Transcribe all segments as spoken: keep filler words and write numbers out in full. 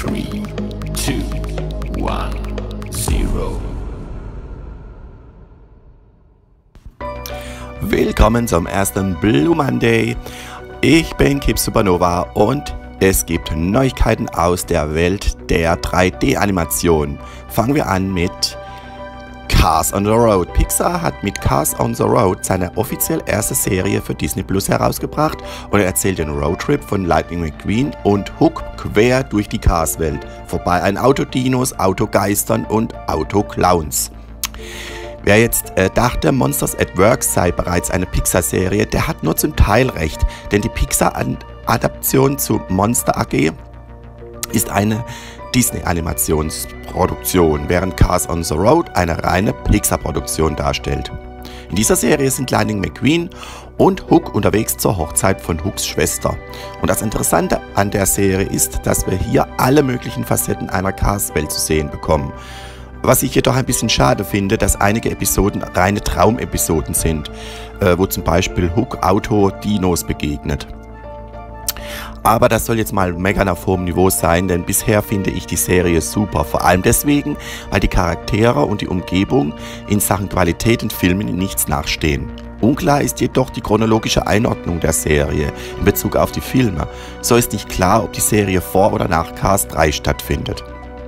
three, two, one, zero. Willkommen zum ersten Blue Monday. Ich bin Kip Supernova und es gibt Neuigkeiten aus der Welt der drei D-Animation. Fangen wir an mit Cars on the Road. Pixar hat mit Cars on the Road seine offiziell erste Serie für Disney Plus herausgebracht und er erzählt den Roadtrip von Lightning McQueen und Hook quer durch die Cars-Welt, vorbei an Autodinos, Autogeistern und Autoclowns. Wer jetzt äh, dachte, Monsters at Work sei bereits eine Pixar-Serie, der hat nur zum Teil recht, denn die Pixar-Adaption zu Monster A G ist eine Disney-Animationsproduktion, während Cars on the Road eine reine Pixar-Produktion darstellt. In dieser Serie sind Lightning McQueen und Hook unterwegs zur Hochzeit von Hooks Schwester. Und das Interessante an der Serie ist, dass wir hier alle möglichen Facetten einer Cars-Welt zu sehen bekommen. Was ich jedoch ein bisschen schade finde, dass einige Episoden reine Traumepisoden sind, äh, wo zum Beispiel Hook Auto Dinos begegnet. Aber das soll jetzt mal meckern auf hohem Niveau sein, denn bisher finde ich die Serie super. Vor allem deswegen, weil die Charaktere und die Umgebung in Sachen Qualität und Filmen in nichts nachstehen. Unklar ist jedoch die chronologische Einordnung der Serie in Bezug auf die Filme. So ist nicht klar, ob die Serie vor oder nach Cars drei stattfindet.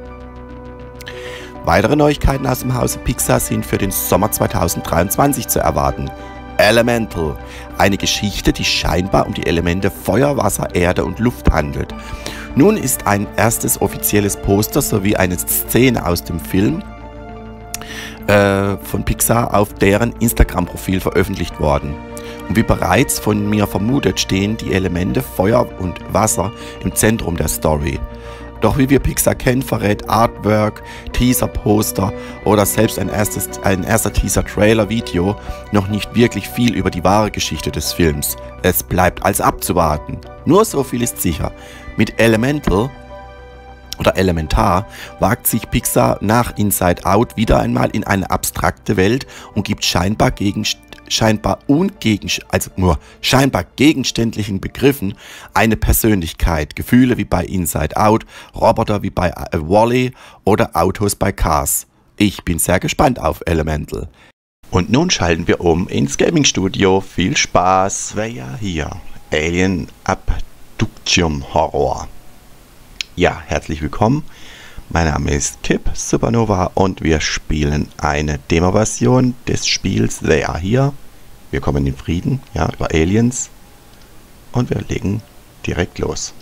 Weitere Neuigkeiten aus dem Hause Pixar sind für den Sommer zweitausenddreiundzwanzig zu erwarten. Elemental, eine Geschichte, die scheinbar um die Elemente Feuer, Wasser, Erde und Luft handelt. Nun ist ein erstes offizielles Poster sowie eine Szene aus dem Film äh, von Pixar auf deren Instagram-Profil veröffentlicht worden. Und wie bereits von mir vermutet, stehen die Elemente Feuer und Wasser im Zentrum der Story. Doch wie wir Pixar kennen, verrät Artwork, Teaser-Poster oder selbst ein, erstes, ein erster Teaser-Trailer-Video noch nicht wirklich viel über die wahre Geschichte des Films. Es bleibt als abzuwarten. Nur so viel ist sicher. Mit Elemental oder Elementar wagt sich Pixar nach Inside Out wieder einmal in eine abstrakte Welt und gibt scheinbar gegen scheinbar ungegen, also nur scheinbar gegenständlichen Begriffen eine Persönlichkeit, Gefühle wie bei Inside Out, Roboter wie bei äh, Wall-E oder Autos bei Cars. Ich bin sehr gespannt auf Elemental. Und nun schalten wir um ins Gaming-Studio. Viel Spaß, wer ja hier. Alien Abduction Horror. Ja, herzlich willkommen. Mein Name ist Kip Supernova und wir spielen eine Demo-Version des Spiels They Are Here. Wir kommen in Frieden, ja, über Aliens und wir legen direkt los.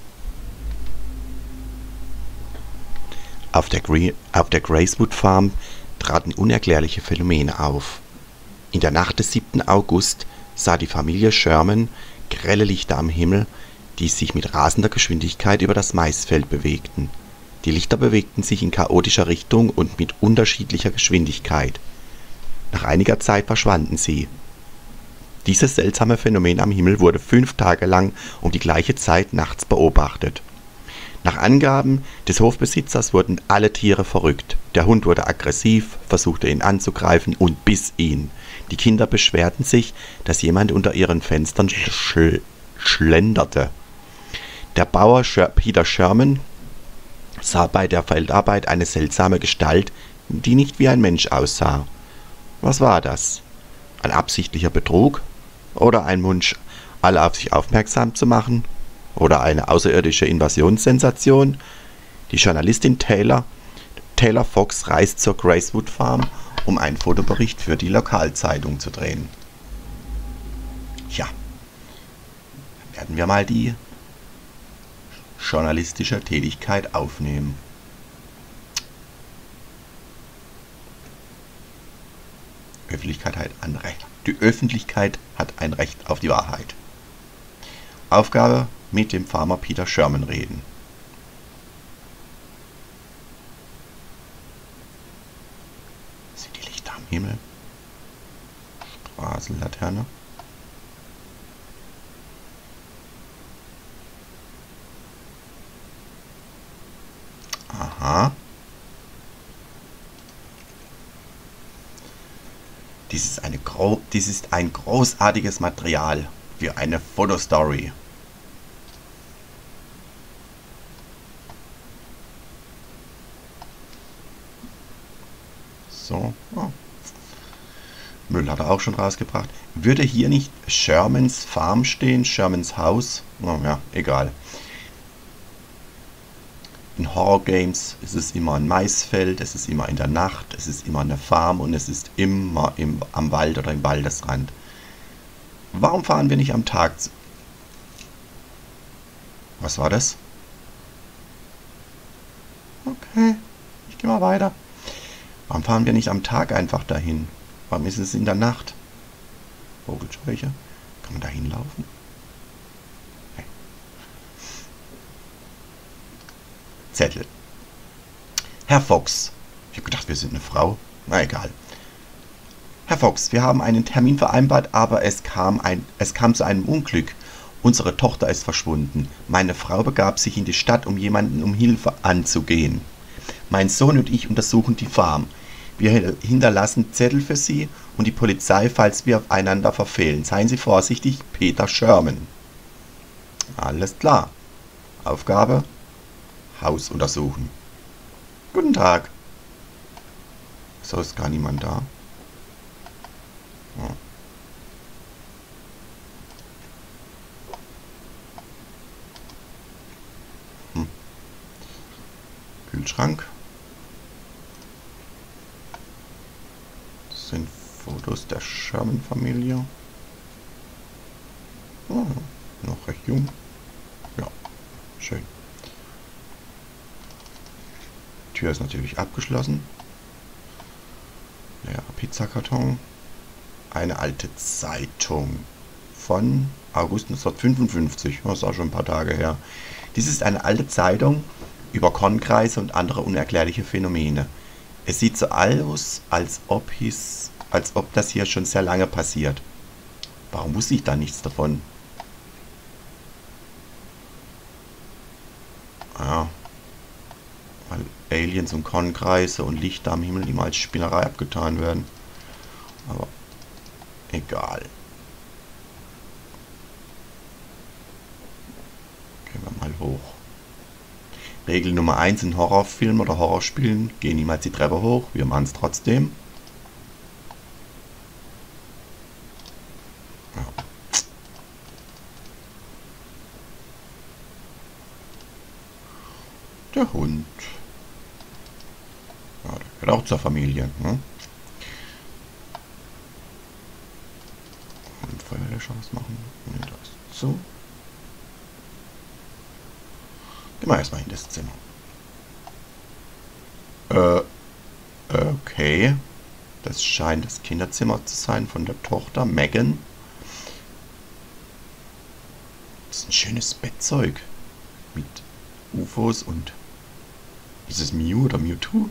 Auf der, Gre auf der Gracewood Farm traten unerklärliche Phänomene auf. In der Nacht des siebten August sah die Familie Sherman grelle Lichter am Himmel, die sich mit rasender Geschwindigkeit über das Maisfeld bewegten. Die Lichter bewegten sich in chaotischer Richtung und mit unterschiedlicher Geschwindigkeit. Nach einiger Zeit verschwanden sie. Dieses seltsame Phänomen am Himmel wurde fünf Tage lang um die gleiche Zeit nachts beobachtet. Nach Angaben des Hofbesitzers wurden alle Tiere verrückt. Der Hund wurde aggressiv, versuchte ihn anzugreifen und biss ihn. Die Kinder beschwerten sich, dass jemand unter ihren Fenstern schl schlenderte. Der Bauer Peter Sherman sah bei der Feldarbeit eine seltsame Gestalt, die nicht wie ein Mensch aussah. Was war das? Ein absichtlicher Betrug? Oder ein Wunsch, alle auf sich aufmerksam zu machen? Oder eine außerirdische Invasionssensation? Die Journalistin Taylor, Taylor Fox reist zur Gracewood Farm, um einen Fotobericht für die Lokalzeitung zu drehen. Ja, dann werden wir mal die journalistische Tätigkeit aufnehmen. Öffentlichkeit hat ein Recht. Die Öffentlichkeit hat ein Recht auf die Wahrheit. Aufgabe: mit dem Farmer Peter Sherman reden. Sind die Lichter am Himmel? Straßenlaterne. Aha. Dies ist, eine gro dies ist ein großartiges Material für eine Fotostory. So. Oh. Müll hat er auch schon rausgebracht. Würde hier nicht Shermans Farm stehen? Shermans Haus? Oh, ja, egal. In Horror-Games ist es immer ein Maisfeld, es ist immer in der Nacht, es ist immer eine Farm und es ist immer im, am Wald oder im Waldesrand. Warum fahren wir nicht am Tag? Was war das? Okay, ich gehe mal weiter. Warum fahren wir nicht am Tag einfach dahin? Warum ist es in der Nacht? Vogelscheuche. Kann man da hinlaufen? Okay. Zettel. Herr Fox. Ich habe gedacht, wir sind eine Frau. Na egal. Herr Fox, wir haben einen Termin vereinbart, aber es kam, ein, es kam zu einem Unglück. Unsere Tochter ist verschwunden. Meine Frau begab sich in die Stadt, um jemanden um Hilfe anzugehen. Mein Sohn und ich untersuchen die Farm. Wir hinterlassen Zettel für Sie und die Polizei, falls wir einander verfehlen. Seien Sie vorsichtig, Peter Sherman. Alles klar. Aufgabe: Haus untersuchen. Guten Tag. So ist gar niemand da. Ja. Hm. Kühlschrank. Das sind Fotos der Sherman-Familie. Oh, noch recht jung. Ja, schön. Die Tür ist natürlich abgeschlossen. Leerer Pizzakarton. Eine alte Zeitung von August neunzehnhundertfünfundfünfzig. Das ist auch schon ein paar Tage her. Dies ist eine alte Zeitung über Kornkreise und andere unerklärliche Phänomene. Es sieht so aus, als ob, hieß, als ob das hier schon sehr lange passiert. Warum wusste ich da nichts davon? Ja, weil Aliens und Kornkreise und Lichter am Himmel immer als Spinnerei abgetan werden. Aber egal. Gehen wir mal hoch. Regel Nummer eins in Horrorfilmen oder Horrorspielen: Geh niemals die Treppe hoch. Wir machen es trotzdem. Ja. Der Hund. Ja, der gehört auch zur Familie. Ne? Feuerlöscher was machen. Ne, da ist zu. Gehen wir erstmal in das Zimmer. Äh, okay. Das scheint das Kinderzimmer zu sein von der Tochter Megan. Das ist ein schönes Bettzeug. Mit U F Os und... Ist es Mew oder Mewtwo?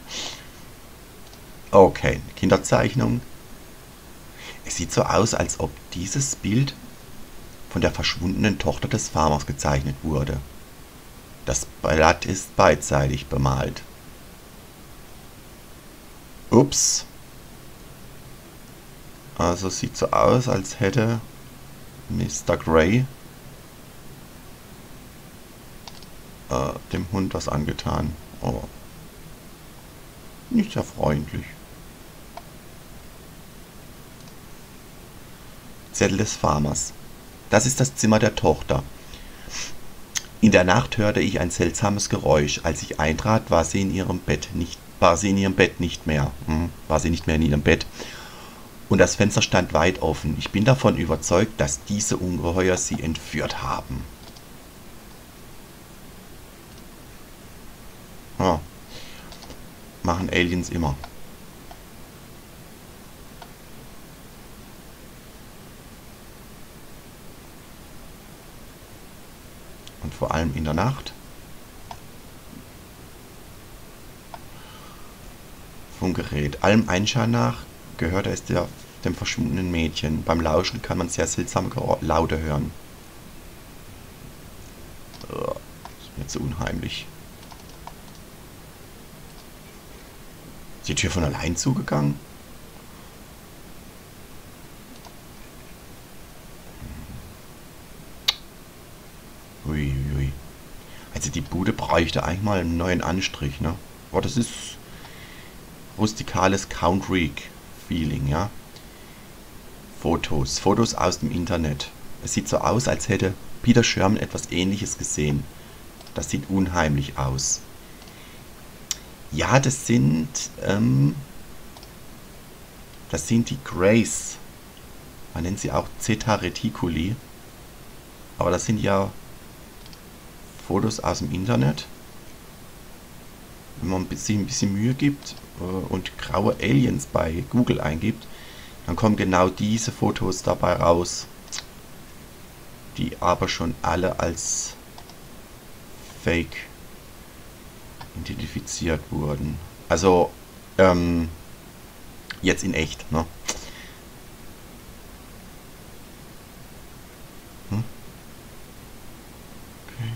Okay, Kinderzeichnung. Es sieht so aus, als ob dieses Bild von der verschwundenen Tochter des Farmers gezeichnet wurde. Das Blatt ist beidseitig bemalt. Ups. Also sieht so aus, als hätte Mister Gray äh, dem Hund was angetan. Oh. Nicht sehr freundlich. Zettel des Farmers. Das ist das Zimmer der Tochter. In der Nacht hörte ich ein seltsames Geräusch. Als ich eintrat, war sie in ihrem Bett nicht, war sie in ihrem Bett nicht mehr. Hm, war sie nicht mehr in ihrem Bett. Und das Fenster stand weit offen. Ich bin davon überzeugt, dass diese Ungeheuer sie entführt haben. Ja. Machen Aliens immer. Und vor allem in der Nacht. Funkgerät. Allem Einschein nach gehörte es der, dem verschwundenen Mädchen. Beim Lauschen kann man sehr seltsame Laute hören. Oh, ist mir zu unheimlich. Ist die Tür von allein zugegangen? Ui, ui. Also die Bude bräuchte eigentlich mal einen neuen Anstrich, ne? Aber das ist rustikales Country-Feeling, ja. Fotos, Fotos aus dem Internet. Es sieht so aus, als hätte Peter Sherman etwas Ähnliches gesehen. Das sieht unheimlich aus. Ja, das sind, ähm, das sind die Grays. Man nennt sie auch Zeta Reticuli. Aber das sind ja Fotos aus dem Internet. Wenn man sich ein bisschen Mühe gibt äh, und graue Aliens bei Google eingibt, dann kommen genau diese Fotos dabei raus, die aber schon alle als Fake identifiziert wurden. Also, ähm, jetzt in echt, ne? Hm? Okay.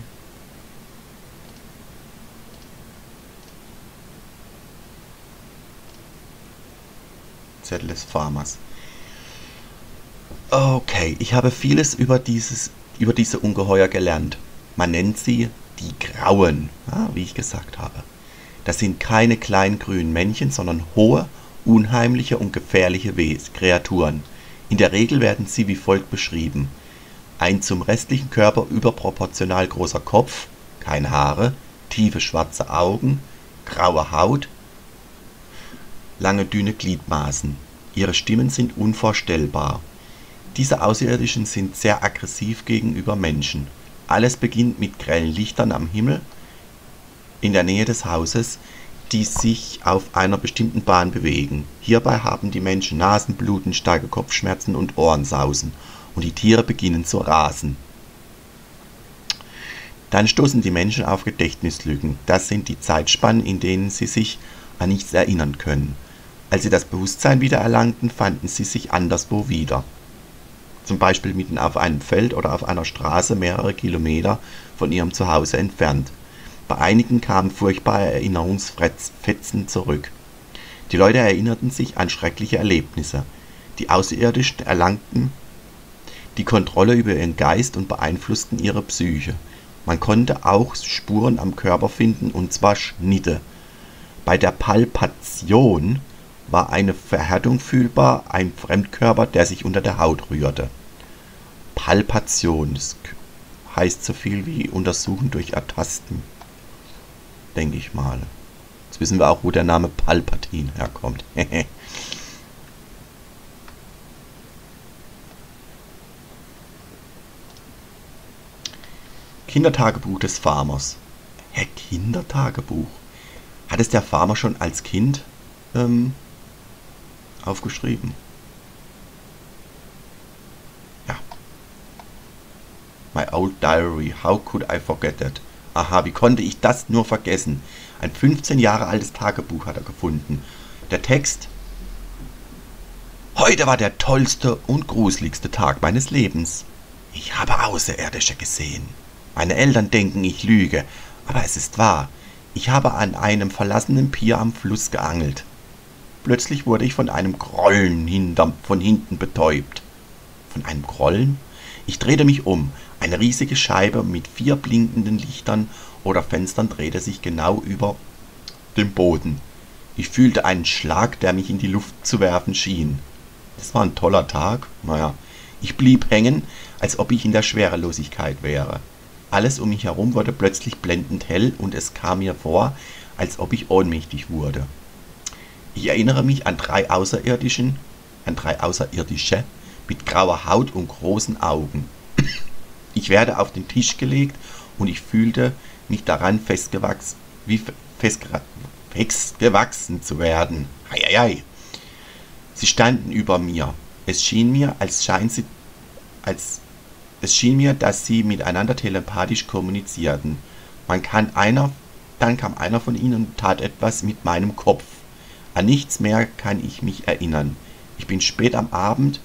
Zettel des Farmers. Okay, ich habe vieles über dieses, über diese Ungeheuer gelernt. Man nennt sie die Grauen, ja, wie ich gesagt habe. Das sind keine kleinen grünen Männchen, sondern hohe, unheimliche und gefährliche Wesen, Kreaturen. In der Regel werden sie wie folgt beschrieben: ein zum restlichen Körper überproportional großer Kopf, keine Haare, tiefe schwarze Augen, graue Haut, lange dünne Gliedmaßen. Ihre Stimmen sind unvorstellbar. Diese Außerirdischen sind sehr aggressiv gegenüber Menschen. Alles beginnt mit grellen Lichtern am Himmel in der Nähe des Hauses, die sich auf einer bestimmten Bahn bewegen. Hierbei haben die Menschen Nasenbluten, starke Kopfschmerzen und Ohrensausen und die Tiere beginnen zu rasen. Dann stoßen die Menschen auf Gedächtnislücken. Das sind die Zeitspannen, in denen sie sich an nichts erinnern können. Als sie das Bewusstsein wieder erlangten, fanden sie sich anderswo wieder. Zum Beispiel mitten auf einem Feld oder auf einer Straße mehrere Kilometer von ihrem Zuhause entfernt. Bei einigen kamen furchtbare Erinnerungsfetzen zurück. Die Leute erinnerten sich an schreckliche Erlebnisse. Die Außerirdischen erlangten die Kontrolle über ihren Geist und beeinflussten ihre Psyche. Man konnte auch Spuren am Körper finden, und zwar Schnitte. Bei der Palpation war eine Verhärtung fühlbar, ein Fremdkörper, der sich unter der Haut rührte. Palpation, das heißt so viel wie untersuchen durch Ertasten, denke ich mal. Jetzt wissen wir auch, wo der Name Palpatine herkommt. Kindertagebuch des Farmers. Hä, Kindertagebuch? Hat es der Farmer schon als Kind ähm, aufgeschrieben? Ja. My old diary, how could I forget it? Aha, wie konnte ich das nur vergessen? Ein fünfzehn Jahre altes Tagebuch hat er gefunden. Der Text: Heute war der tollste und gruseligste Tag meines Lebens. Ich habe Außerirdische gesehen. Meine Eltern denken, ich lüge, aber es ist wahr. Ich habe an einem verlassenen Pier am Fluss geangelt. Plötzlich wurde ich von einem Grollen hinterm, von hinten betäubt. Von einem Grollen? Ich drehte mich um. Eine riesige Scheibe mit vier blinkenden Lichtern oder Fenstern drehte sich genau über dem Boden. Ich fühlte einen Schlag, der mich in die Luft zu werfen schien. Das war ein toller Tag. Naja, ich blieb hängen, als ob ich in der Schwerelosigkeit wäre. Alles um mich herum wurde plötzlich blendend hell und es kam mir vor, als ob ich ohnmächtig wurde. Ich erinnere mich an drei Außerirdischen, an drei Außerirdische mit grauer Haut und großen Augen. Ich werde auf den Tisch gelegt und ich fühlte mich daran festgewachsen, wie festgewachsen zu werden. Heieiei. Sie standen über mir. Es schien mir, als seien sie, als Es schien mir, dass sie miteinander telepathisch kommunizierten. Man kann einer, dann kam einer von ihnen und tat etwas mit meinem Kopf. An nichts mehr kann ich mich erinnern. Ich bin spät am Abend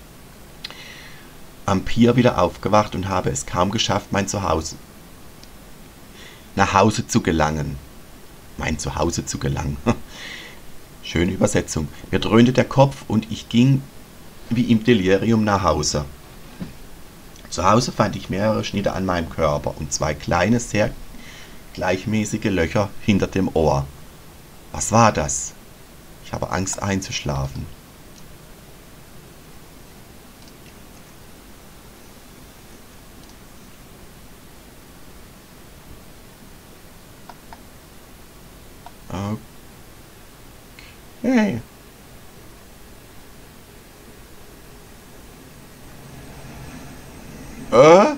am Pier wieder aufgewacht und habe es kaum geschafft, mein Zuhause nach Hause zu gelangen. Mein Zuhause zu gelangen. Schöne Übersetzung. Mir dröhnte der Kopf und ich ging wie im Delirium nach Hause. Zu Hause fand ich mehrere Schnitte an meinem Körper und zwei kleine, sehr gleichmäßige Löcher hinter dem Ohr. Was war das? Ich habe Angst einzuschlafen. Okay. Äh?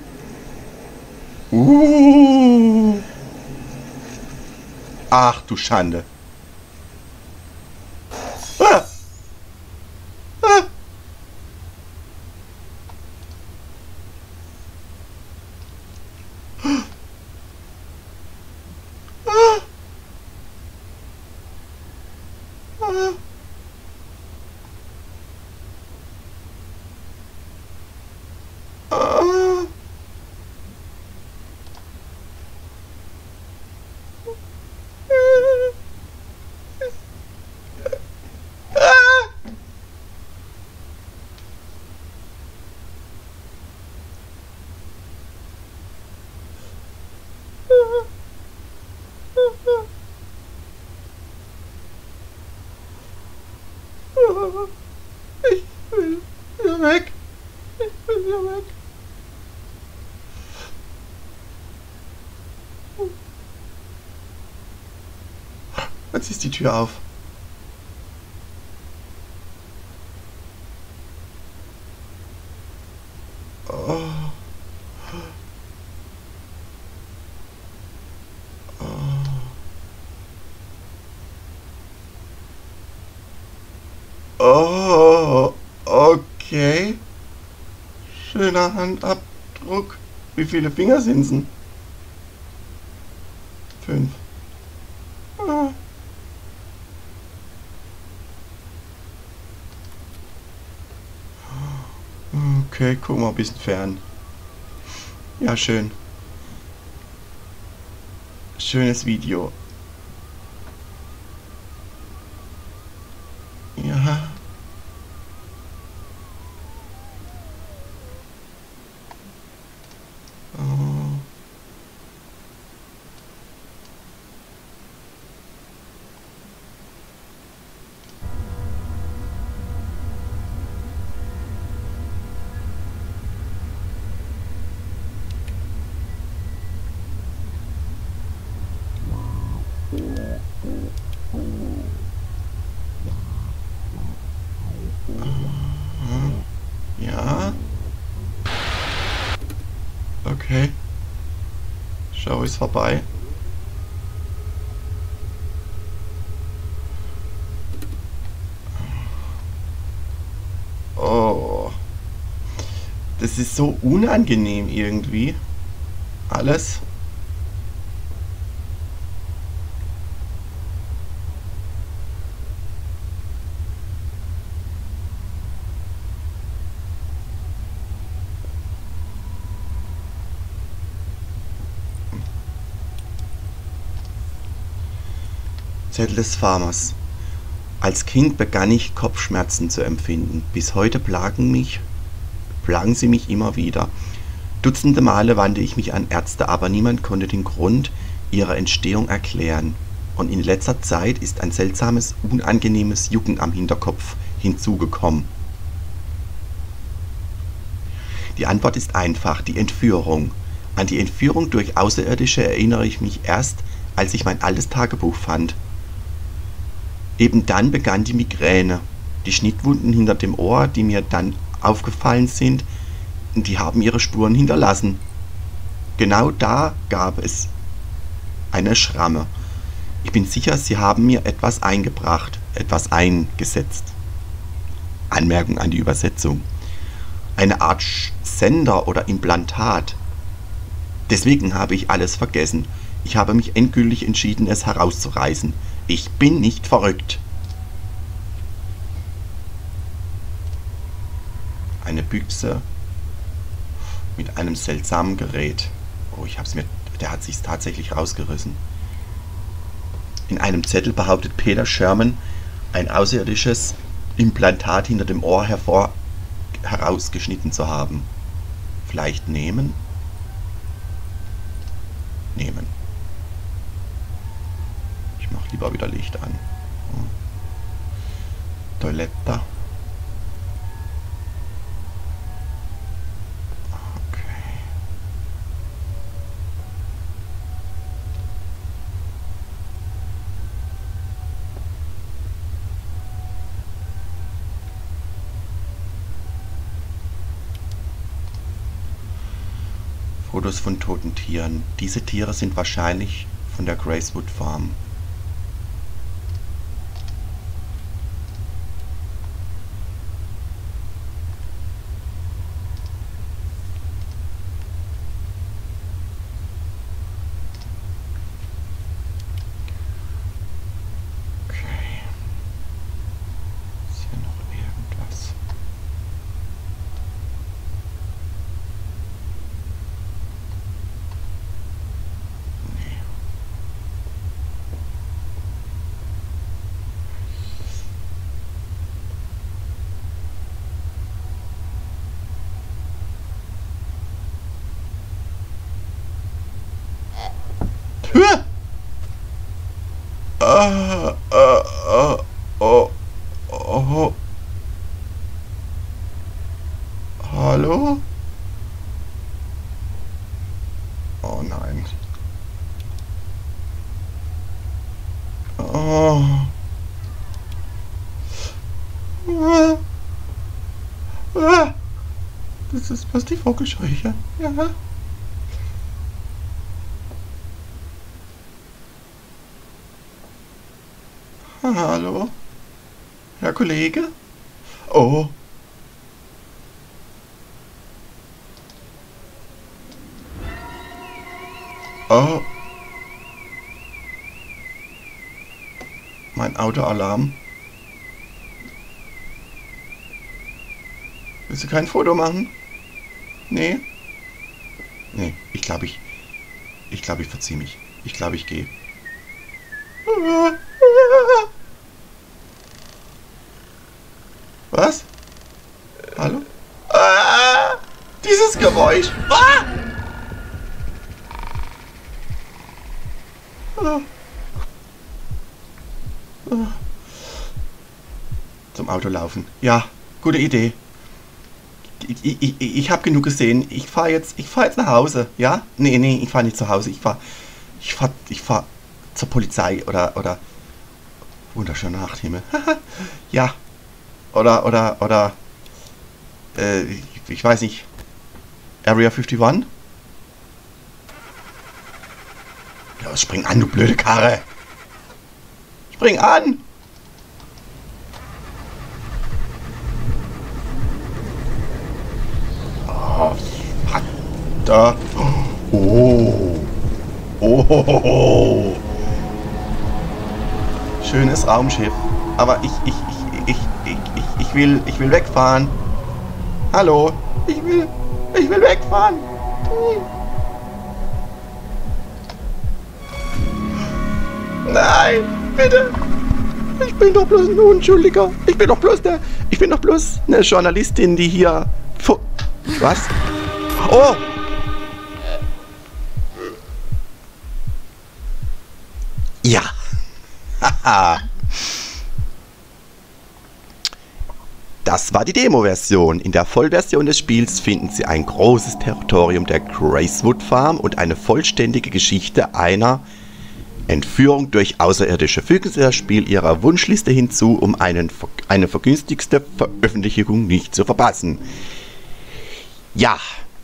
Uh. Ach du Schande. Ah. Ah. Ah. Ah. Ah. Ich will hier weg. Ich will hier weg. Jetzt ist die Tür auf. Oh. Oh, okay. Schöner Handabdruck. Wie viele Finger sind's denn? Fünf. Ah. Okay, guck mal ein bisschen fern. Ja, schön. Schönes Video. Ja. Oh. Ja. Okay. Schau, ist vorbei. Oh. Das ist so unangenehm irgendwie. Alles. Zettel des Farmers. Als Kind begann ich Kopfschmerzen zu empfinden. Bis heute plagen mich, plagen sie mich immer wieder. Dutzende Male wandte ich mich an Ärzte, aber niemand konnte den Grund ihrer Entstehung erklären. Und in letzter Zeit ist ein seltsames, unangenehmes Jucken am Hinterkopf hinzugekommen. Die Antwort ist einfach, die Entführung. An die Entführung durch Außerirdische erinnere ich mich erst, als ich mein altes Tagebuch fand. Eben dann begann die Migräne. Die Schnittwunden hinter dem Ohr, die mir dann aufgefallen sind, die haben ihre Spuren hinterlassen. Genau da gab es eine Schramme. Ich bin sicher, sie haben mir etwas eingebracht, etwas eingesetzt. Anmerkung an die Übersetzung. Eine Art Sender oder Implantat. Deswegen habe ich alles vergessen. Ich habe mich endgültig entschieden, es herauszureißen. Ich bin nicht verrückt. Eine Büchse mit einem seltsamen Gerät. Oh, ich hab's mir. Der hat sich's tatsächlich rausgerissen. In einem Zettel behauptet Peter Sherman, ein außerirdisches Implantat hinter dem Ohr hervor herausgeschnitten zu haben. Vielleicht nehmen? Nehmen. Ich mach lieber wieder Licht an. Toilette. Fotos von toten Tieren. Diese Tiere sind wahrscheinlich von der Gracewood Farm. Okay. Ist hier noch irgendwas? Ah, ah, ah, oh, oh. Hallo? Oh nein. Oh. Ah. Ah. Das ist was die Vogelscheuche. Ja. Hallo? Herr Kollege? Oh. Oh. Mein Autoalarm. Willst du kein Foto machen? Nee? Nee, ich glaube ich... Ich glaube ich verziehe mich. Ich glaube ich gehe. Was? Hallo? Ah, dieses Geräusch. Ah! Ah. Ah. Zum Auto laufen. Ja, gute Idee. Ich, ich, ich, ich habe genug gesehen. Ich fahre jetzt, ich fahr jetzt nach Hause. Ja? Nee, nee, ich fahre nicht zu Hause. Ich fahre ich fahr, ich fahr zur Polizei oder... oder wunderschöner Nachthimmel. Ja. Oder, oder, oder, äh, ich, ich weiß nicht, Area einundfünfzig? Ja, spring an, du blöde Karre! Spring an! Oh, Vater! Oh! Oh! Schönes Raumschiff. Aber ich, ich, ich, ich, ich, ich, ich will, ich will wegfahren. Hallo? Ich will, ich will wegfahren. Nein, bitte. Ich bin doch bloß ein Unschuldiger. Ich bin doch bloß der, ich bin doch bloß eine Journalistin, die hier... Was? Oh! Ja. Haha. Das war die Demo-Version. In der Vollversion des Spiels finden Sie ein großes Territorium der Gracewood Farm und eine vollständige Geschichte einer Entführung durch Außerirdische. Fügen Sie das Spiel Ihrer Wunschliste hinzu, um einen, eine vergünstigste Veröffentlichung nicht zu verpassen. Ja.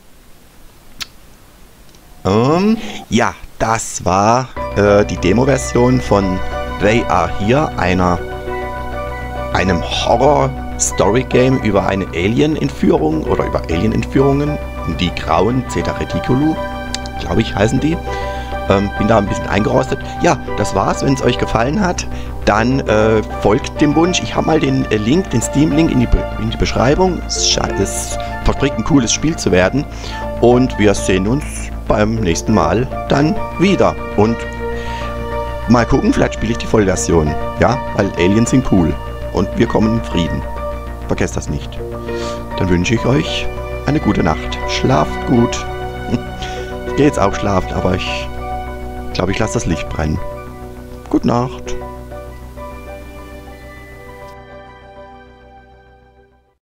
Ähm, ja, das war äh, die Demo-Version von They Are Here, einer, einem Horror-Story-Game über eine Alien-Entführung oder über Alien-Entführungen. Die Grauen Zeta Reticuli, glaube ich, heißen die. Ähm, bin da ein bisschen eingerostet. Ja, das war's. Wenn es euch gefallen hat, dann äh, folgt dem Wunsch. Ich habe mal den äh, Link, den Steam-Link in die, Be in die Beschreibung. Es, es verspricht ein cooles Spiel zu werden. Und wir sehen uns beim nächsten Mal dann wieder. Und mal gucken, vielleicht spiele ich die Vollversion. Ja, weil Aliens sind cool. Und wir kommen in Frieden. Vergesst das nicht. Dann wünsche ich euch eine gute Nacht. Schlaft gut. Ich gehe jetzt auch schlafen, aber ich glaube, ich lasse das Licht brennen. Gute Nacht.